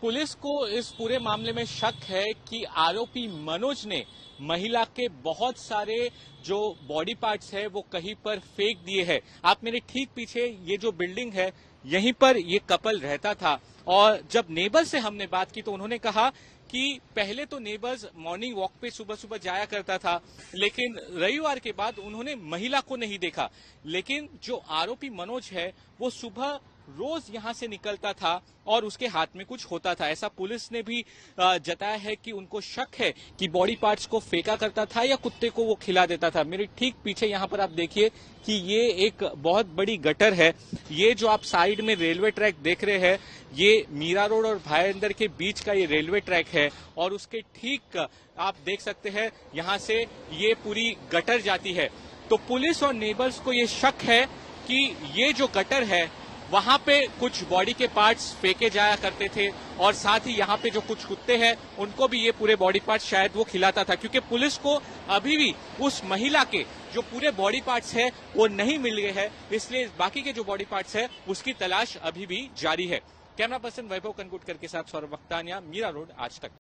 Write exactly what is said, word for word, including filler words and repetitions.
Police को इस पूरे मामले में शक है कि आरोपी मनोज ने महिला के बहुत सारे जो बॉडी पार्ट्स है वो कहीं पर फेंक दिए हैं। आप मेरे ठीक पीछे ये जो बिल्डिंग है यहीं पर ये कपल रहता था और जब नेबर से हमने बात की तो उन्होंने कहा कि पहले तो नेबर्स मॉर्निंग वॉक पे सुबह सुबह जाया करता था, लेकिन रविवार के बाद उन्होंने महिला को नहीं देखा। लेकिन जो आरोपी मनोज है वो सुबह रोज यहां से निकलता था और उसके हाथ में कुछ होता था। ऐसा पुलिस ने भी जताया है कि उनको शक है कि बॉडी पार्ट्स को फेंका करता था या कुत्ते को वो खिला देता था। मेरे ठीक पीछे यहां पर आप देखिए कि ये एक बहुत बड़ी गटर है। ये जो आप साइड में रेलवे ट्रैक देख रहे हैं ये मीरा रोड और भाईंदर के बीच का ये रेलवे ट्रैक है और उसके ठीक आप देख सकते हैं यहां से ये पूरी गटर जाती है। तो पुलिस और नेबर्स को ये शक है कि ये जो गटर है वहां पे कुछ बॉडी के पार्ट्स फेंके जाया करते थे और साथ ही यहाँ पे जो कुछ कुत्ते हैं उनको भी ये पूरे बॉडी पार्ट्स शायद वो खिलाता था, क्योंकि पुलिस को अभी भी उस महिला के जो पूरे बॉडी पार्ट्स है वो नहीं मिल गए हैं, इसलिए बाकी के जो बॉडी पार्ट्स है उसकी तलाश अभी भी जारी है। कैमरा पर्सन वैभव कनकुटकर के साथ सौरभ वक्तानिया, मीरा रोड, आज तक।